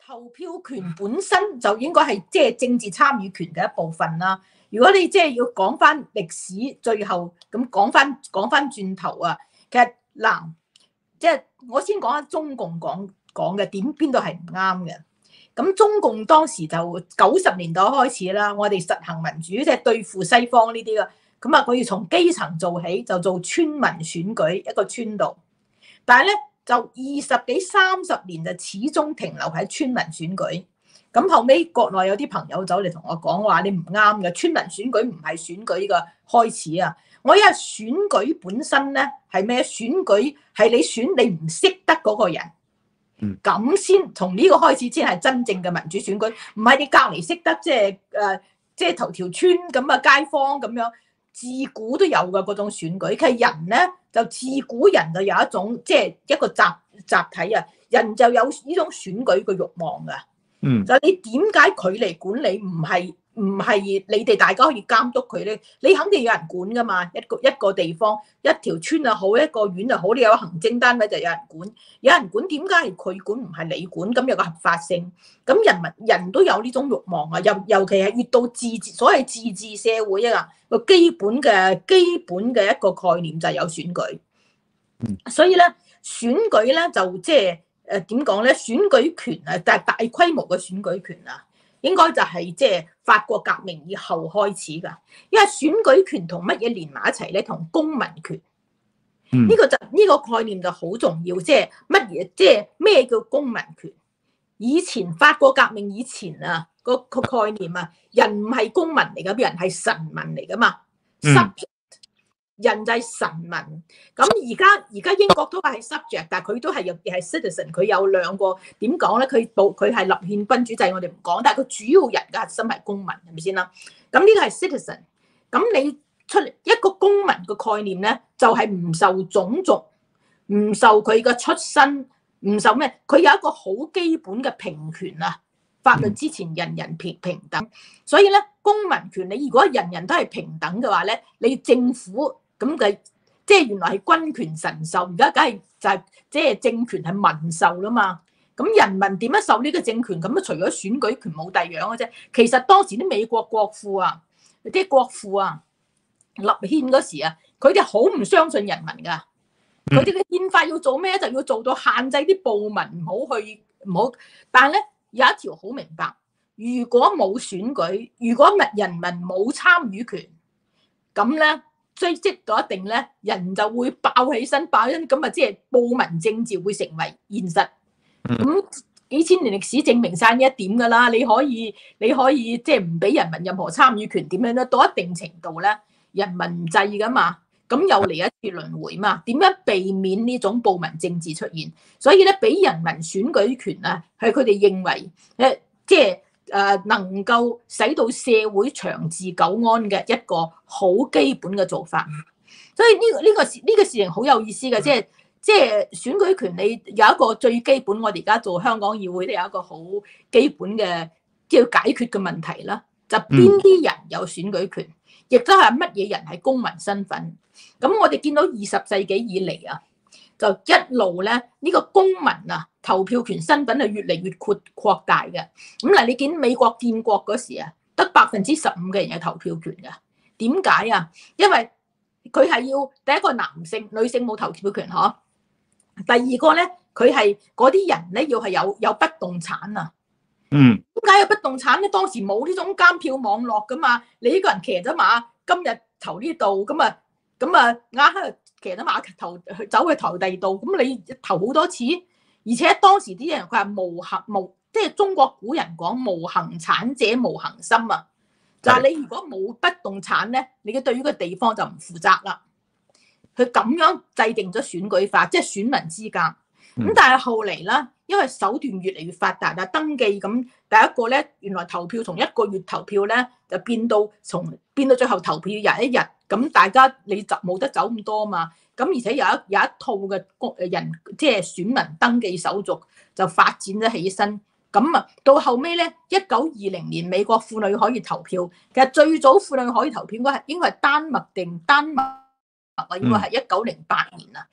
投票權本身就應該係即係政治參與權嘅一部分啦。如果你即係要講翻歷史，最後咁講翻轉頭啊，其實嗱，即係我先講下中共講嘅邊度係唔啱嘅。咁中共當時就90年代開始啦，我哋實行民主，即係對付西方呢啲嘅。咁啊，佢要從基層做起，就做村民選舉一個村度，但係咧，就20幾30年就始終停留喺村民選舉。咁後尾國內有啲朋友走嚟同我講話，你唔啱嘅，村民選舉唔係選舉嘅開始啊！我因為選舉本身咧係咩？選舉係你選你唔識得嗰個人，咁先從呢個開始先係真正嘅民主選舉，唔係你隔離識得即係頭條村咁啊街坊咁樣。自古都有嘅嗰種選舉，其實人咧就自古人就有一種即係一個集體啊，人就有呢種選舉嘅慾望噶。就你點解佢嚟管理，唔係你哋大家可以監督佢咧？你肯定有人管噶嘛，一個地方一條村又好，一個縣又好，你有行政單位就有人管，點解係佢管唔係你管？咁有個合法性，咁人都有呢種慾望啊，尤其係越到所謂自治社會啊，個基本嘅一個概念就係有選舉。所以咧選舉咧就即係點講咧？選舉權啊，但係大規模嘅選舉權啊，應該就係即係法國革命以後開始㗎。因為選舉權同乜嘢連埋一齊咧？同公民權。呢個概念就好重要。即係乜嘢？即係咩叫公民權？以前法國革命以前啊，個概念啊，人唔係公民嚟㗎，人係神民嚟㗎嘛。人就係神民，咁而家英國都係 subject， 但係佢都係又係 citizen， 佢有兩個點講咧？佢係立憲君主制，我哋唔講，但係佢主要人嘅核心係公民，係咪先啦？咁呢個係 citizen， 咁你出嚟一個公民嘅概念咧，就係唔受種族，唔受佢嘅出身，唔受咩？佢有一個好基本嘅平權啊！法律之前人人平等，所以咧公民權你如果人人都係平等嘅話咧，你政府咁嘅即係原來係君權神授，而家梗係就係即係政權係民授啦嘛。咁人民點樣受呢個政權？咁啊除咗選舉權冇第二樣嘅啫。其實當時啲美國國父啊，啲國父啊立憲嗰時啊，佢哋好唔相信人民㗎。佢哋嘅憲法要做咩？就要做到限制啲暴民唔好，但係咧。有一條好明白，如果冇選舉，如果人民冇參與權，咁咧追積到一定咧，人就會爆起身，咁啊，即係暴民政治會成為現實。咁幾千年歷史證明晒呢一點㗎啦。你可以即係唔俾人民任何參與權，點樣咧？到一定程度咧，人民唔制㗎嘛。咁又嚟一次輪迴嘛？點樣避免呢種暴民政治出現？所以咧，俾人民選舉權啊，係佢哋認為即係能夠使到社會長治久安嘅一個好基本嘅做法。所以呢個事情好有意思嘅，即係選舉權，你有一個最基本，我哋而家做香港議會都有一個好基本嘅要解決嘅問題啦。就邊啲人有選舉權，亦都係乜嘢人係公民身份。咁我哋見到20世紀以嚟啊，就一路咧呢個公民啊投票權身份係越嚟越擴大嘅。咁嗱，你見美國建國嗰時啊，得15%嘅人有投票權嘅。點解啊？因為佢係要第一個男性、女性冇投票權嗬。第二個咧，佢係嗰啲人咧要係有不動產啊。點解有不動產咧？當時冇呢種監票網絡噶嘛。你呢個人騎咗馬，今日投呢度，咁啊，啱喺度騎咗馬走去投第二度，咁你投好多次。而且當時啲人佢係即係中國古人講無恆產者無恆心啊。就係你如果冇不動產咧，你嘅對於個地方就唔負責啦。佢咁樣制定咗選舉法，即係選民資格。咁但係後嚟啦，因為手段越嚟越發達啊，登記咁第一個咧，原來投票從1個月投票咧，就變到最後投票日一日，咁大家你就冇得走咁多嘛。咁而且有一套嘅人，即係選民登記手續就發展咗起身。咁啊，到後尾咧，1920年美國婦女可以投票。其實最早婦女可以投票應該係丹麥啊，應該係1908年啊。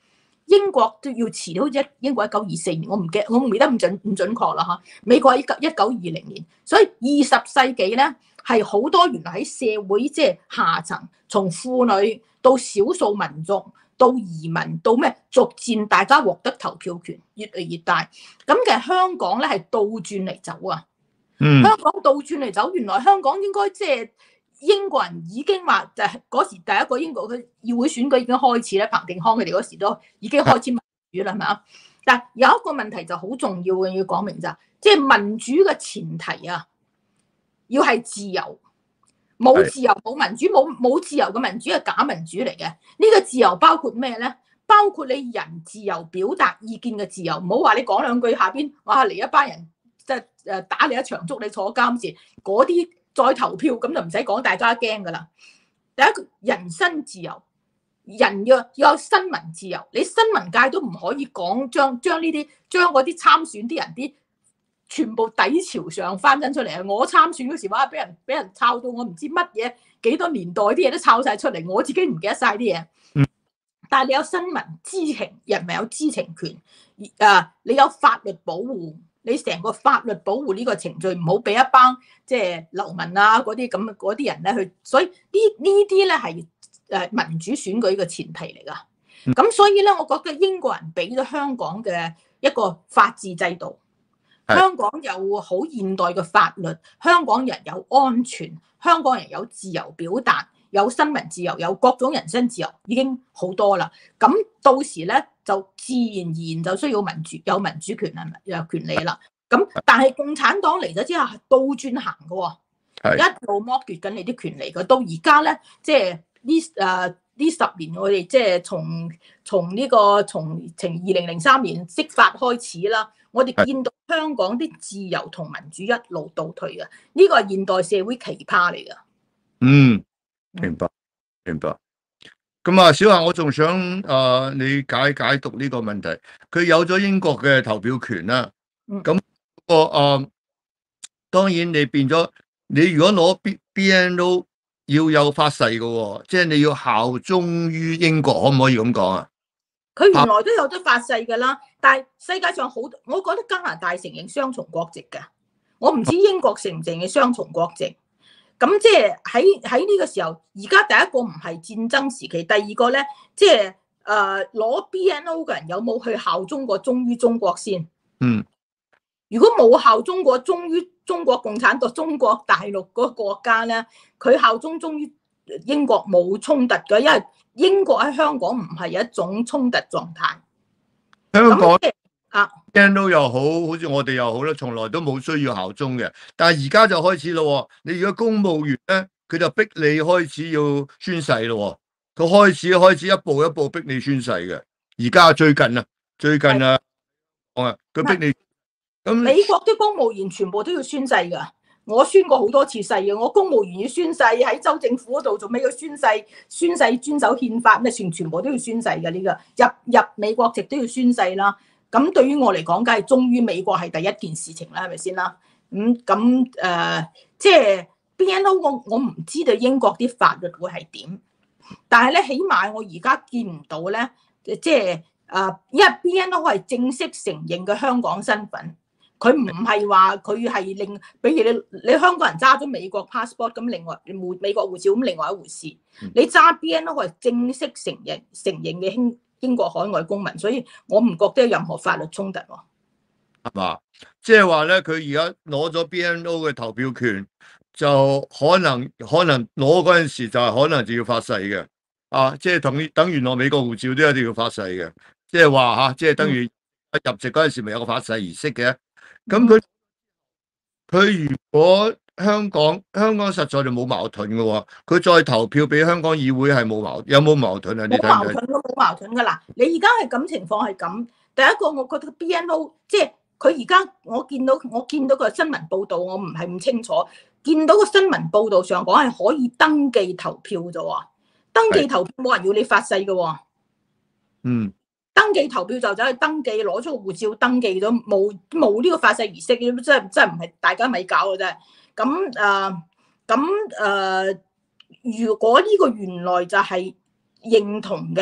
英國都要遲到英國1924年，我唔記得唔準確啦嚇。美國1920年，所以20世紀咧係好多原來喺社會即係下層，從婦女到少數民族到移民到咩，逐漸大家獲得投票權越嚟越大。咁其實香港咧係倒轉嚟走啊！香港倒轉嚟走，原來香港應該即係英國人已經話，就係嗰時第一個英國嘅議會選舉已經開始咧，彭定康佢哋嗰時都已經開始民主啦，係咪啊？但係有一個問題就好重要嘅，要講明就係，即係民主嘅前提啊，要係自由，冇自由冇民主，冇自由嘅民主係假民主嚟嘅。呢個自由包括咩咧？包括你人自由表達意見嘅自由，唔好話你講兩句下邊哇嚟一班人。即係打你一場，捉你坐監時，嗰啲再投票咁就唔使講，大家驚噶啦。第一個人身自由，人要有新聞自由，你新聞界都唔可以講將嗰啲參選啲人啲全部底朝上翻緊出嚟啊！我參選嗰時話俾人抄到我唔知乜嘢幾多年代啲嘢都抄晒出嚟，我自己唔記得晒啲嘢。但係你有新聞知情，人咪有知情權。你有法律保護。你成個法律保護呢個程序，唔好俾一班即係流民啊嗰啲人咧去，所以呢啲咧係民主選舉嘅前提嚟噶。咁所以咧，我覺得英國人俾咗香港嘅一個法治制度，香港有好現代嘅法律，香港人有安全，香港人有自由表達，有新聞自由，有各種人身自由，已經好多啦。咁到時咧就自然而然就需要有民主權係咪有權利啦？咁但係共產黨嚟咗之後係倒轉行嘅喎，一路剝奪緊你啲權利嘅。到而家咧，即係呢10年我哋即係從2003年釋法開始啦，我哋見到香港啲自由同民主一路倒退嘅，呢個係現代社會奇葩嚟㗎。 明白。咁啊，小夏，我仲想你解讀呢個問題。佢有咗英國嘅投票權啦，咁當然你變咗，你如果攞 BNO 要有發誓嘅，即係你要效忠於英國，可唔可以咁講啊？ 佢原來都有得發誓㗎啦，但係世界上好，我覺得加拿大承認雙重國籍㗎，我唔知英國承唔承認雙重國籍。咁即係喺呢個時候，而家第一個唔係戰爭時期，第二個咧，即係攞 BNO 嘅人有冇去效忠過忠於中國先？如果冇效忠過忠於中國共產黨、中國大陸嗰個國家咧，佢效忠於英國冇衝突嘅，因為英國喺香港唔係一種衝突狀態。 香港BNO 又好似我哋又好啦，從來都冇需要效忠嘅。但係而家就開始咯，你如果公務員咧，佢就逼你開始要宣誓咯。佢開始一步一步逼你宣誓嘅。而家最近啊，佢逼你。咁美國啲公務員全部都要宣誓㗎。我宣過好多次誓嘅，我公務員要宣誓，喺州政府嗰度做咩要宣誓遵守憲法咩？全部都要宣誓嘅。呢個入美國籍都要宣誓啦。咁對於我嚟講，梗係忠於美國係第一件事情啦，係咪先啦？即係 BNO 我唔知道英國啲法律會係點，但係咧起碼我而家見唔到咧，即係因為 BNO 係正式承認嘅香港身份，佢唔係話佢係比如你香港人揸咗美國 passport 咁，另外美國護照咁另外一回事，你揸 BNO 係正式承認嘅英國海外公民，所以我唔覺得有任何法律衝突喎。 係嘛？即係話咧，佢而家攞咗 BNO 嘅投票權，就可能攞嗰陣時就係可能就要發誓嘅。即係等於攞美國護照都一定要發誓嘅。即係話即係等於入籍嗰陣時咪有個發誓儀式嘅。咁佢如果香港實在就冇矛盾嘅喎，佢再投票俾香港議會係有冇矛盾啊？你睇唔睇？ 冇矛盾噶啦！你而家係咁情況係咁，第一個我覺得 BNO 即係佢而家我見到個新聞報道，我唔係咁清楚，見到個新聞報道上講係可以登記投票啫喎，登記投票冇人要你發誓嘅喎。登記投票就走去登記，攞咗個護照登記咗，冇呢個發誓儀式，真係唔係大家咪搞嘅啫。如果呢個原來就係認同嘅，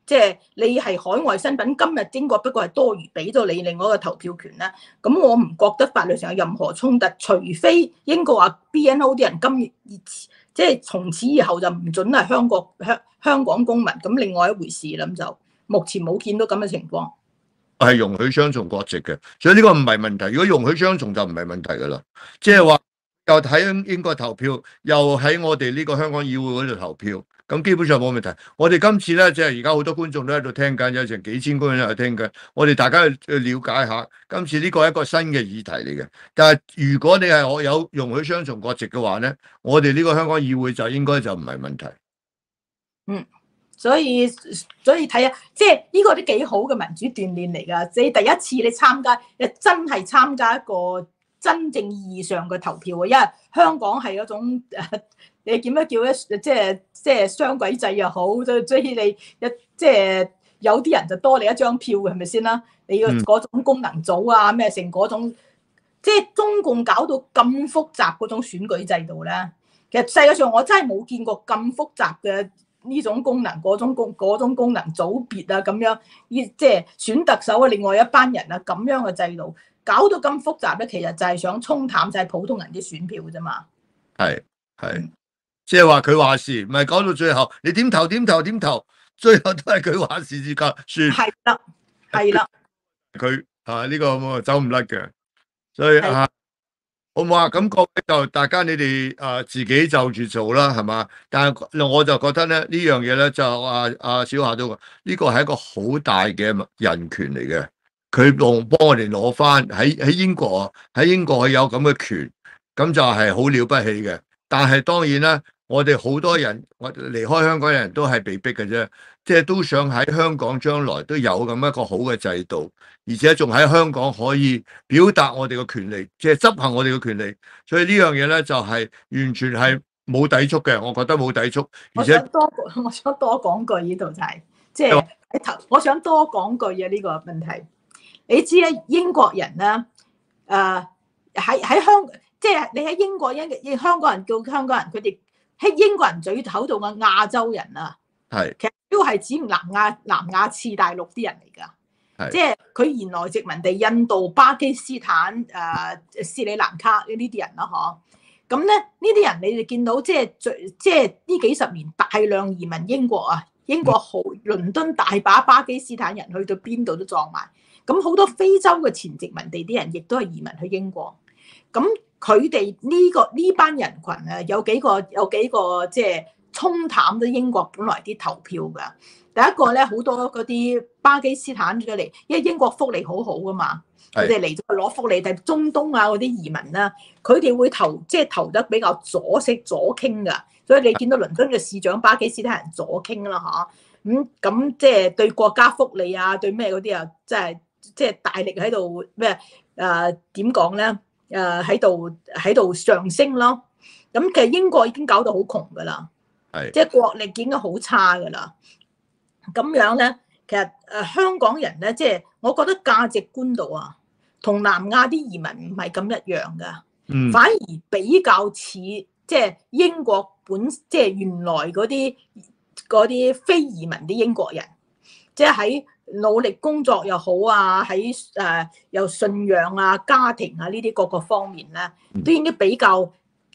即係你係海外身份，今日英國不過係多餘俾咗你另外一個投票權咧，咁我唔覺得法律上有任何衝突，除非英國話 BNO 啲人即係從此以後就唔準係香港公民，咁另外一回事啦。咁就目前冇見到咁嘅情況。 係容許雙重國籍嘅，所以呢個唔係問題。如果容許雙重就唔係問題噶啦，即係話又喺英國投票，又喺我哋呢個香港議會嗰度投票，咁基本上冇問題。我哋今次咧，即係而家好多觀眾都喺度聽緊，有成幾千個人喺度聽緊。我哋大家去了解下，今次呢個係一個新嘅議題嚟嘅。但係如果你係有容許雙重國籍嘅話咧，我哋呢個香港議會就應該就唔係問題。 所以睇下，即係呢個都幾好嘅民主鍛鍊嚟㗎。即係第一次你參加，真係參加一個真正意義上嘅投票啊！因為香港係嗰種你點樣叫咧？即係雙軌制又好，所以你即係有啲人就多你一張票嘅，係咪先啦？你個嗰種功能組啊，咩成嗰種，即係中共搞到咁複雜嗰種選舉制度咧。其實世界上我真係冇見過咁複雜嘅。呢種功能、嗰種功能組別啊，咁樣即係選特首啊，另外一班人啊，咁樣嘅制度搞到咁複雜咧，其實就係想沖淡晒普通人啲選票啫嘛。 係，即係話佢話事，唔係講到最後你點投，最後都係佢話事至夠算。 係啦， 佢呢個走唔甩嘅，所以好唔好啊？咁各位就大家你哋自己就住做啦，係嘛？但係我就覺得咧，呢樣嘢咧就小夏都話呢個係一個好大嘅人權嚟嘅。佢幫我哋攞翻喺英國佢有咁嘅權，咁就係好了不起嘅。但係當然啦，我哋好多人離開香港嘅人都係被逼嘅啫，即係都想喺香港將來都有咁一個好嘅制度，而且仲喺香港可以表達我哋嘅權利，即係執行我哋嘅權利。所以呢樣嘢咧就係完全係冇抵觸嘅，我覺得冇抵觸。而且我想多講句呢度就係，即係我想多講句啊呢個問題。你知咧，英國人咧，喺香，即係你喺英國香港人叫香港人，佢哋喺英國人嘴口度嘅亞洲人啊，其實都係指南亞次大陸啲人嚟㗎，即係佢原來殖民地印度、巴基斯坦、斯里蘭卡呢啲人啦，嗬。咁咧呢啲人你哋見到即係呢幾十年大量移民英國啊，英國倫敦大把巴基斯坦人去到邊度都撞埋。咁好多非洲嘅前殖民地啲人亦都係移民去英國。咁佢哋呢班人群啊，有幾個即係沖淡咗英國本來啲投票㗎。第一個咧，好多嗰啲巴基斯坦出嚟，因為英國福利好好㗎嘛，佢哋嚟咗攞福利。但係中東啊嗰啲移民啦，佢哋會投得比較左傾㗎。所以你見到倫敦嘅市長巴基斯坦人左傾啦嚇。咁即係對國家福利啊，對咩嗰啲啊，即係大力喺度咩點講咧？喺度上升咯。咁其實英國已經搞到好窮噶啦，即係國力已經好差噶啦。咁樣咧，其實香港人咧，即係我覺得價值觀度啊，同南亞啲移民唔係咁一樣噶，反而比較似即係英國即係原來嗰啲非移民啲英國人，即係喺努力工作又好啊，喺有信仰啊、家庭啊呢啲各個方面咧，都應該比較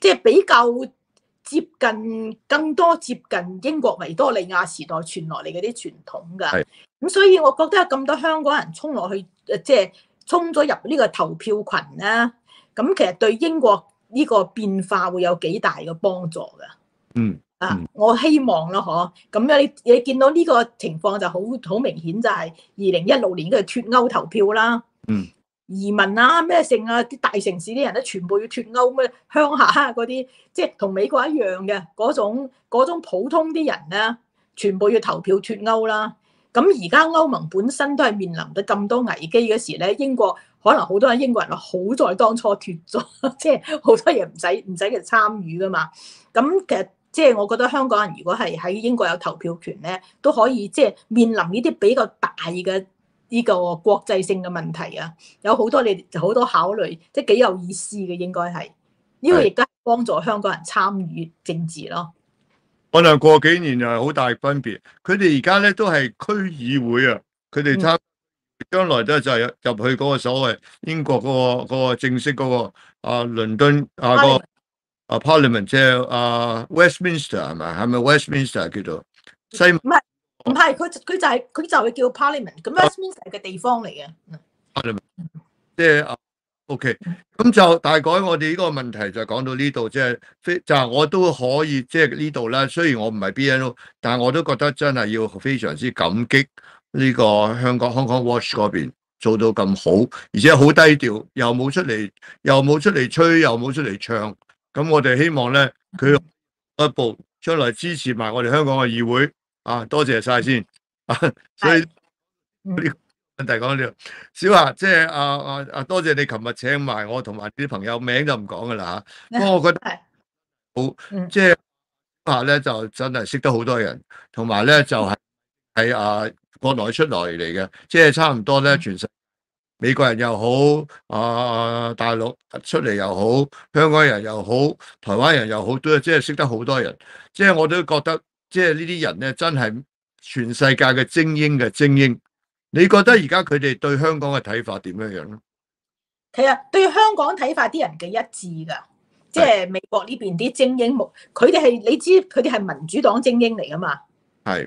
更多接近英國維多利亞時代傳落嚟嗰啲傳統㗎。咁所以我覺得有咁多香港人衝落去，即係衝咗入呢個投票群咧，咁其實對英國呢個變化會有幾大嘅幫助㗎。我希望咯，咁樣你見到呢個情況就好明顯，就係2016年嘅脫歐投票啦。移民啊咩剩啊，啲大城市啲人咧全部要脫歐，咩鄉下嗰啲，即係同美國一樣嘅嗰種普通啲人咧，全部要投票脫歐啦。咁而家歐盟本身都係面臨到咁多危機嗰時咧，英國可能好多英國人話好在當初脫咗，即係好多嘢唔使佢參與噶嘛。咁其實即係我覺得香港人如果係喺英國有投票權咧，都可以即係面臨呢啲比較大嘅呢個國際性嘅問題啊，有好多考慮，即係幾有意思嘅，應該係呢個亦都係幫助香港人參與政治咯。 可能過幾年又係好大分別。佢哋而家咧都係區議會啊，佢哋將來都就係入去嗰個所謂英國嗰個正式嗰個倫敦嗰個Parliament， 即係Westminster 係咪？係咪 Westminster 叫做西？ 唔係，佢就係叫 Parliament， 咁 Westminster 係個地方嚟嘅。 Parliament 即係OK， 咁就大概我哋呢個問題就講到呢度，即係我都可以即係呢度啦。雖然我唔係 BNO， 但係我都覺得真係要非常之感激呢個香港 Hong Kong Watch 嗰邊做到咁好，而且好低調，又冇出嚟吹，又冇出嚟唱。咁我哋希望咧，佢一步將來支持埋我哋香港嘅議會多謝晒先所以問題講呢度，小華即係多謝你琴日請埋我同埋啲朋友，名就唔講噶啦吓。不過我覺得好，即係小華咧就真係識得好多人，同埋咧就係喺國內出來嚟嘅，即係差唔多咧全世界美國人又好，大陸出嚟又好，香港人又好，台灣人又好，都即係識得好多人。即係我都覺得，即係呢啲人咧真係全世界嘅精英嘅精英。你覺得而家佢哋對香港嘅睇法點樣樣咧？ 其實對香港睇法啲人嘅一致噶，即係美國呢邊啲精英，佢哋係你知佢哋係民主黨精英嚟噶嘛？係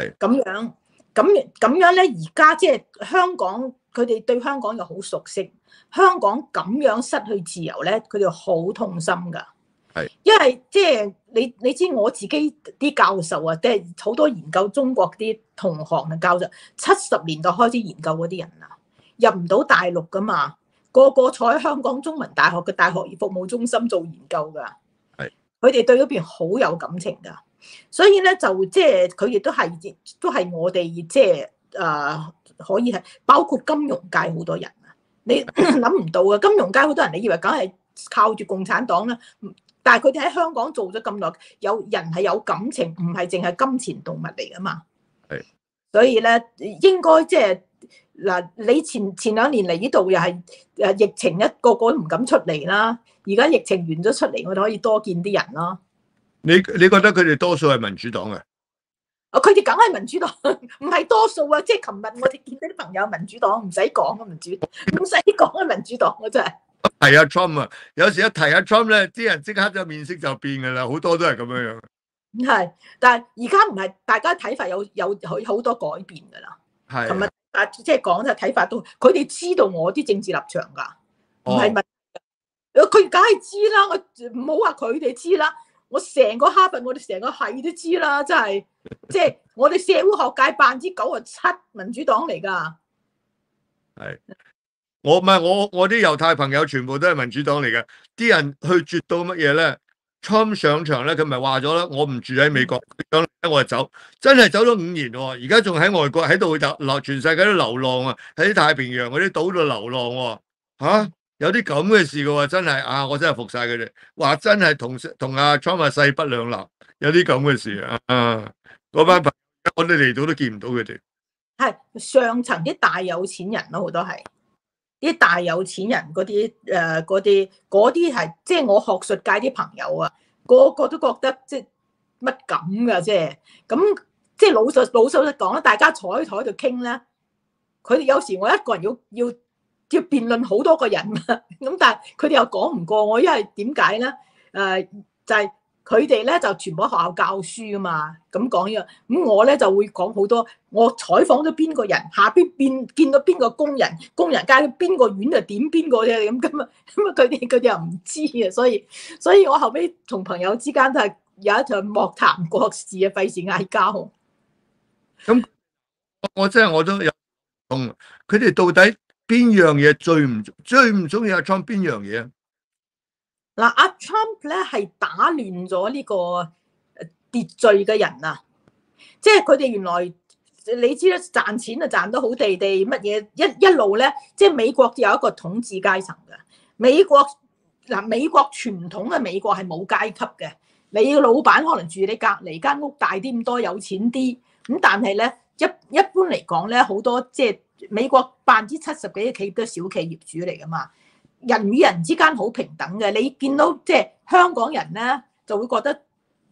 咁樣咧，而家即係香港，佢哋對香港又好熟悉，香港咁樣失去自由咧，佢哋好痛心噶。因為即係你知我自己啲教授啊，即係好多研究中國啲同行嘅教授，70年代開始研究嗰啲人啊，入唔到大陸噶嘛，個個坐喺香港中文大學嘅大學服務中心做研究噶，佢哋對嗰邊好有感情噶，所以咧就即係佢亦都係我哋即係可以係包括金融界好多人啊，你諗唔到啊，金融界好多人，你以為梗係靠住共產黨啦。但係佢哋喺香港做咗咁耐，有人係有感情，唔係淨係金錢動物嚟噶嘛。所以咧應該即係嗱，你前2年嚟呢度又係疫情一個個都唔敢出嚟啦。而家疫情完咗出嚟，我哋可以多見啲人咯。 你覺得佢哋多數係民主黨嘅？ 佢哋梗係民主黨，唔係多數啊！即係琴日我哋見到啲朋友民主黨，唔使講啊，民主黨唔使講啊，民主黨我真係。 提阿 Trump 啊，有時一提阿 Trump 咧，啲人即刻就面色就變噶啦，好多都係咁樣樣。 係，但係而家唔係，大家睇法有好多改變噶啦。係，琴日即係講就睇法都，佢哋知道我啲政治立場噶，唔係咪？佢梗係知啦，我唔好話佢哋知啦，我成個哈佛，我哋成個系都知啦，真係，即係我哋社會學界97%民主黨嚟噶。 係。我啲猶太朋友全部都係民主黨嚟嘅，啲人去絕到乜嘢咧 ？Trump 上場咧，佢咪話咗啦，我唔住喺美國，我就走，真係走咗5年喎，而家仲喺外國喺度全世界都流浪啊，喺太平洋嗰啲島度流浪喎，有啲咁嘅事嘅喎，真係我真係服晒佢哋，話真係同阿 Trump 勢不兩立，有啲咁嘅事嗰班朋友我哋嚟到都見唔到佢哋。係上層啲大有錢人咯，好多係。啲大有錢人嗰啲係即係我學術界啲朋友啊，個個都覺得即係乜咁噶，即係咁即係老實講啦，大家坐喺台度傾咧，佢哋有時我一個人要辯論好多個人啊，咁但係佢哋又講唔過我，因為點解咧？就係佢哋咧就全部喺學校教書噶嘛，咁講呢個，咁我咧就會講好多，我採訪咗邊個人，下邊見到邊個工人街邊個院就點邊個啫，咁啊佢哋又唔知啊，所以我後尾同朋友之間都係有一場莫談國事啊，費事嗌交。 咁我都有同佢哋到底邊樣嘢最唔中意阿 Trump 邊樣嘢啊？ 嗱，阿 Trump 咧係打亂咗呢個秩序嘅人啊，即係佢哋原來你知啦，賺錢啊賺得好地地，乜嘢一路咧，即係美國有一個統治階層嘅。美國傳統嘅美國係冇階級嘅，你嘅老闆可能住你隔離間屋大啲咁多，有錢啲，咁但係咧一般嚟講咧，好多即係美國70%幾嘅企業都係小企業主嚟噶嘛。人與人之間好平等嘅，你見到即係香港人咧就會覺得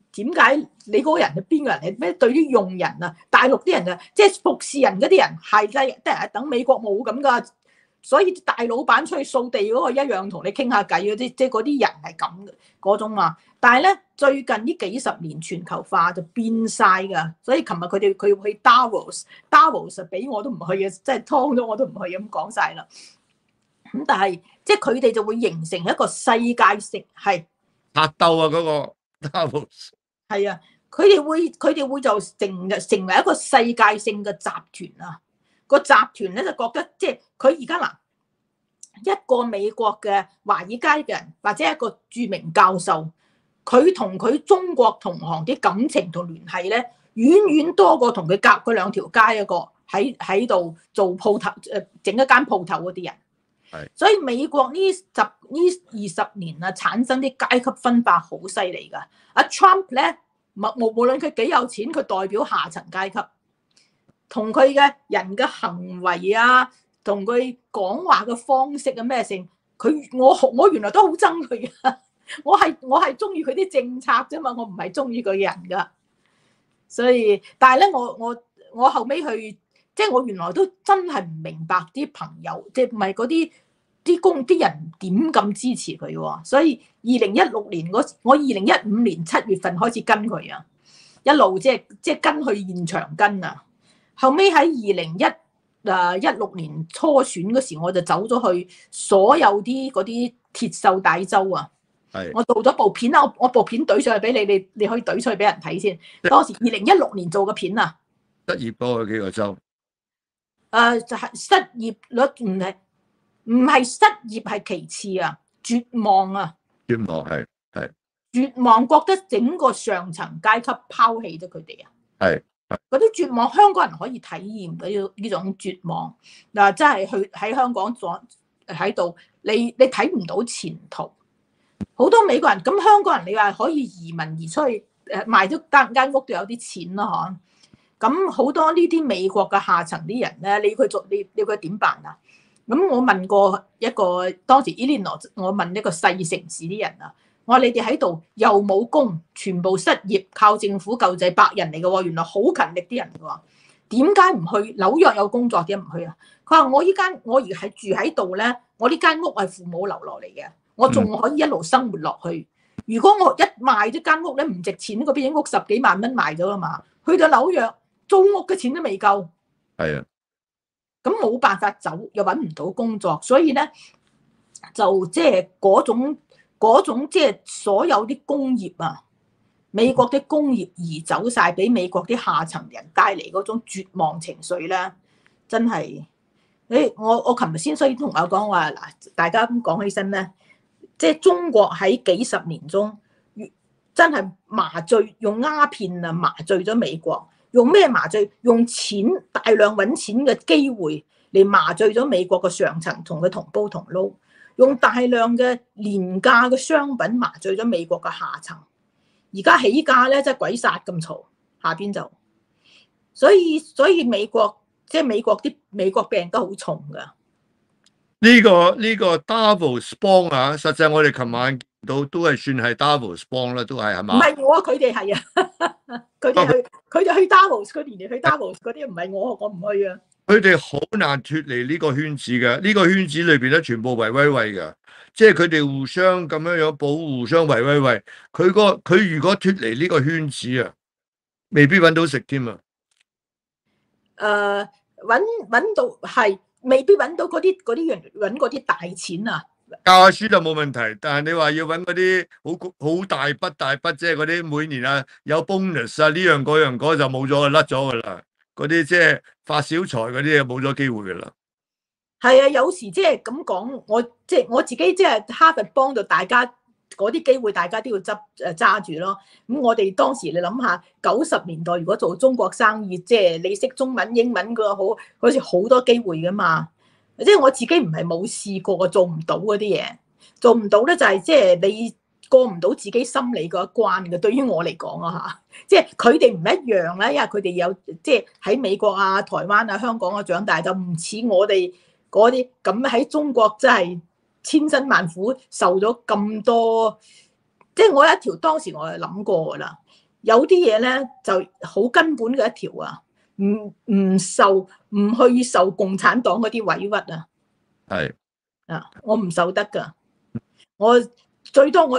點解你嗰個人係邊個人嚟？咩對於用人啊，大陸啲人啊，即係服侍人嗰啲人係即係等美國冇咁噶，所以大老闆出去掃地嗰個一樣同你傾下偈嗰啲，即係嗰啲人係咁嗰種嘛。但係咧最近呢幾十年全球化就變晒噶，所以琴日佢要去 Davos 俾我都唔去嘅，即係劏咗我都唔去咁講晒啦。咁但係即係佢哋就會形成一個世界性係拍鬥啊嗰個 Davos。 係啊，佢哋會就成為一個世界性嘅集團啊！個集團咧就覺得即係佢而家嗱，一個美國嘅華爾街嘅人或者一個著名教授，佢同佢中國同行啲感情同聯繫咧，遠遠多過同佢隔嗰兩條街一個喺度做鋪頭整一間鋪頭嗰啲人。係，所以美國呢20年啊，產生啲階級分化好犀利噶。阿 Trump 咧，無論佢幾有錢，佢代表下層階級，同佢嘅人嘅行為啊，同佢講話嘅方式啊咩性，我原來都好憎佢噶。我係中意佢啲政策啫嘛，我唔係中意佢嘅人噶。所以，但係咧，我後尾去，即係我原來都真係唔明白啲朋友，即係唔係嗰啲人點咁支持佢喎。所以2016年我2015年7月份開始跟佢啊，一路即係跟去現場跟啊。後尾喺2016年初選嗰時，我就走咗去所有啲嗰啲鐵鏽帶州啊。係，我做咗部片啦，我部片懟上去俾你可以懟出去俾人睇先。當時2016年做嘅片啊， 失業多幾個州。 就係失業率唔係失業係其次啊，絕望啊， 絕望係絕望，覺得整個上層階級拋棄咗佢哋啊，係嗰啲絕望，香港人可以體驗到呢種絕望嗱，真係去喺香港喺度，你睇唔到前途，好多美國人咁香港人，你話可以移民而出去賣咗間屋都有啲錢咯，嗬。咁好多呢啲美國嘅下層啲人咧，你要佢點辦啊？咁我問過一個當時 Illinois， 我問一個細城市啲人啊，我話你哋喺度又冇工，全部失業，靠政府救濟，白人嚟嘅喎，原來好勤力啲人嘅喎，點解唔去紐約有工作，點解唔去啊？佢話我而係住喺度咧，我呢間屋係父母留落嚟嘅，我仲可以一路生活落去。如果我一賣咗間屋咧，唔值錢，嗰邊屋10幾萬蚊賣咗啦嘛，去到紐約租屋嘅錢都未夠。係啊。咁冇辦法走，又揾唔到工作，所以咧就即係嗰種即係所有啲工業啊，美國啲工業移走晒，俾美國啲下層人帶嚟嗰種絕望情緒咧，真係我琴日先所以同我講話嗱，大家咁講起身咧，即係中國喺幾十年中真係麻醉用鴉片啊麻醉咗美國。用咩麻醉？用錢大量揾錢嘅機會嚟麻醉咗美國嘅上層同佢同煲同撈，用大量嘅廉價嘅商品麻醉咗美國嘅下層。而家起價咧，真係鬼殺咁嘈，下邊就所以美國即係美國病得好重噶。 呢個 Davos 幫啊，實際我哋琴晚見到都係算係 Davos 幫啦，都係嘛？ 唔係我，佢哋係啊，佢哋去 Davos，佢年年去 Davos 嗰啲唔係我唔去啊。 佢哋好難脫離呢個圈子嘅，呢個圈子裏邊咧全部圍威喂嘅，即係佢哋互相咁樣樣保護，互相圍威喂。佢如果脫離呢個圈子啊，未必揾到食添啊。 揾到係。未必揾到嗰啲人揾嗰啲大錢啊！ 教下書就冇問題，但係你話要揾嗰啲好大筆，即係嗰啲每年啊有 bonus 啊呢樣嗰樣嗰就冇咗，甩咗噶啦。嗰啲即係發小財嗰啲就冇咗機會噶啦。係啊， 有時即係咁講，我自己即係哈佛幫到大家嗰啲機會，大家都要揸住咯。咁我哋當時你諗下90年代如果做中國生意，即係你識中文英文嘅好似好多機會噶嘛。即係我自己唔係冇試過做唔到嗰啲嘢，做唔到咧就係即係你過唔到自己心理嗰一關嘅。對於我嚟講啊嚇，即係佢哋唔一樣咧，因為佢哋有即係喺美國啊、台灣啊、香港啊長大，就唔似我哋嗰啲咁喺中國真係千辛萬苦受咗咁多。即係我有一條當時我係諗過㗎啦， 有啲嘢咧就好根本嘅一條啊，唔去受共產黨嗰啲委屈啊。 係啊，我唔受得噶，我最多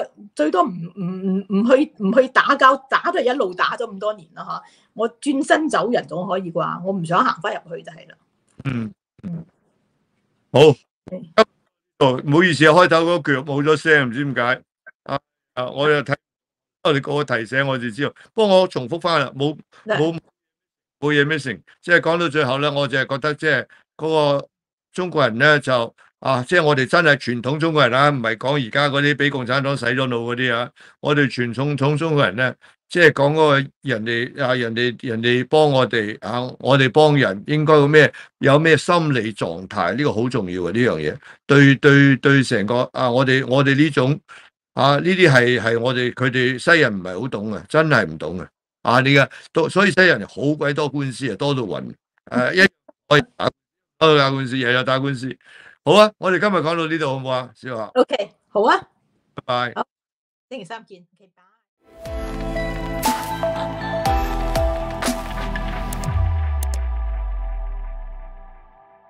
唔去打交，打都係一路打咗咁多年啦嚇，我轉身走人總可以啩，我唔想行翻入去就係啦。 嗯，好，唔好意思啊，開頭嗰句冇咗聲，唔知點解我又睇你個提醒我就知道，不過我重複翻啦，冇嘢 missing，即係講到最後咧，我就係覺得即係嗰個中國人咧就即係我哋真係傳統中國人啦，唔係講而家嗰啲俾共產黨洗咗腦嗰啲啊，我哋傳統中國人咧，即係講嗰個人哋幫我哋我哋幫人應該有咩心理狀態，呢個好重要嘅呢樣嘢，對成個我哋呢種呢啲係我哋佢哋西人唔係好懂嘅，真係唔懂嘅。你嘅所以西人好鬼多官司啊，多到暈。一可以打官司，日日打官司。好啊，我哋今日講到呢度好唔好啊，小華 ？OK， 好啊， 拜拜。 星期三見。Okay, bye.